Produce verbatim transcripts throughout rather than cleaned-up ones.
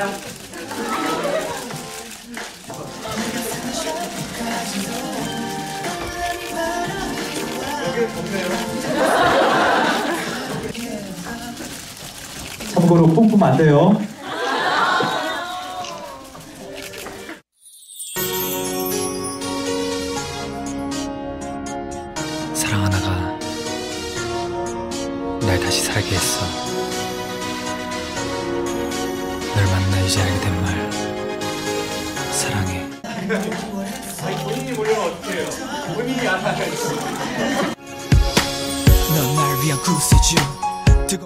참고로 뿜뿜 안 돼요. 사랑 하나가 날 다시 살게 했어. 널 만나 이제 알게 된 말 사랑해. 아니 본인이 모르면 어떡해요. 본인이 알아야지. 넌 날 위한 구세주 뜨거.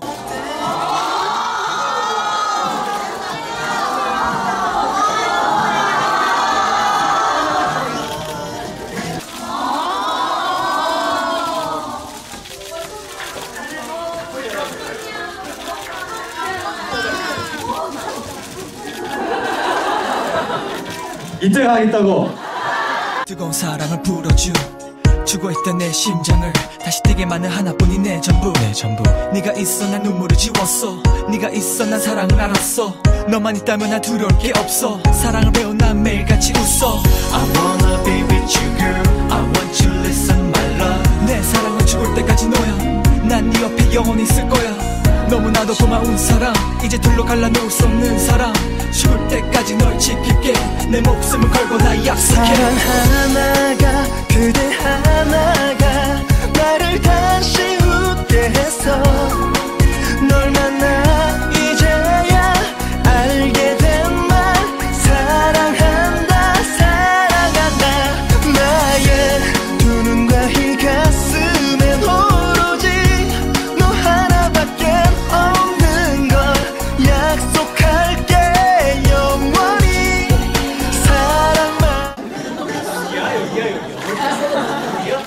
인정하겠다고. 뜨거운 사랑을 불어줘. 죽어있던 내 심장을 다시 뛰게 만든 하나뿐인 내 전부. 내 전부. 네가 있어 난 눈물을 지웠어. 네가 있어 난 사랑을 알았어. 너만 있다면 난 두려울 게 없어. 사랑을 배운 난 매일같이 웃어. I wanna be with you girl. I want you listen my love. 내 사랑은 죽을 때까지 너야. 난 네 옆에 영원히 있을 거야. 너무나도 고마운 사람. 이제 둘로 갈라놓을 수 없는 사람. 죽을 때까지 널 지킬게. 내 목숨을 걸고 나 약속해. 사랑 하나가 그대 하나가 나를 다시 웃게 했어. 널 만나 이제야 알게 된 말 사랑한다 사랑한다. 나의 두 눈과 이 가슴엔 오로지 너 하나밖에 없는 걸 약속할게. 영원히 사랑만. 여기야 여기야 여기야.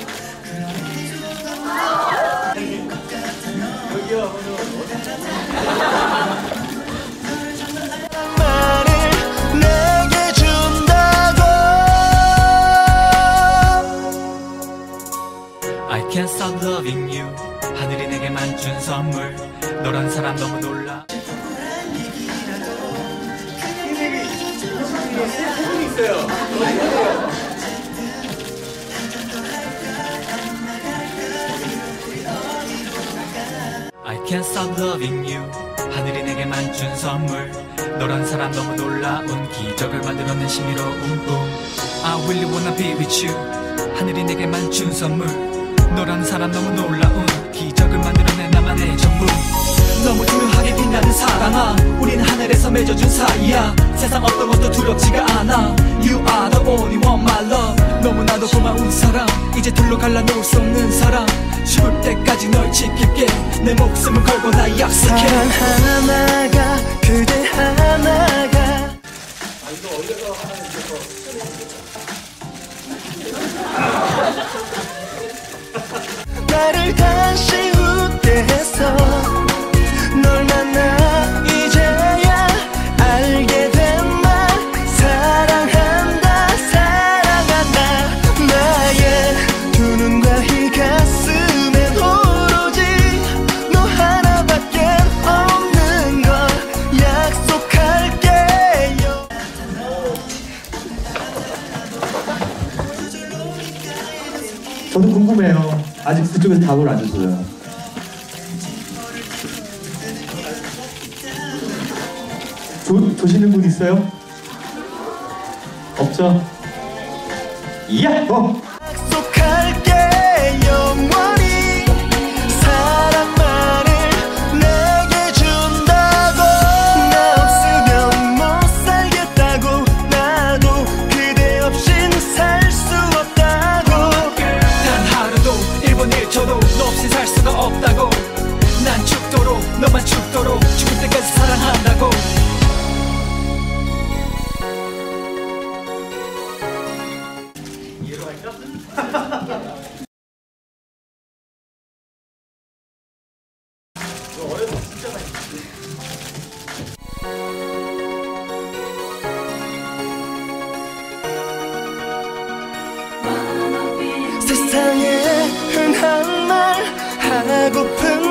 여기야 먼저. 사랑만을 내게 준다고. I can't stop loving you. 하늘이 내게만 준 선물. 너란 사람 너무 놀라. 손이 있어요. I can't stop loving you. 하늘이 내게만 준 선물. 너란 사람 너무 놀라운 기적을 만들어낸 신비로운 꿈. I really wanna be with you. 하늘이 내게만 준 선물. 너란 사람 너무 놀라운 기적을 만들어낸 나만의 전부. 너무 투명하게 빛나는 사랑아. 우린 하늘에서 맺어준 사이야. 세상 어떤 것도 두렵지가 않아. You are the only one my love. 너무나도 고마운 사람. 이제 둘로 갈라놓을 수 없는 사람. 죽을 때까지 널 지킬게. 내 목숨을 걸고 나 약속해. 사랑 하나가 그대 하나가. 아 이거 올려서 하나 이거. 나를 다시 웃게 했어. 널 만나 이제야 알게 된 말 사랑한다 사랑한다. 나의 두 눈과 이 가슴엔 오로지 너 하나밖에 없는 걸 약속할게요. 저도 궁금해요. 아직 그쪽에서 답을 안 줬어요. 조, 조시는 분 있어요? 없죠? 이야! 어! 약속할게. 영원히 사랑만을 내게 준다고. 나 없으면 못 살겠다고. 나도 그대 없인 살 수 없다고. 단 하루도 일 분 일 초도 너 없이 살 수가 없다고. 난 죽도록 너만 죽도록 죽을 때까지 사랑한다고. 이해로 할까? 이거 어려워 진짜 많이. 세상에 흔한 말 하고픈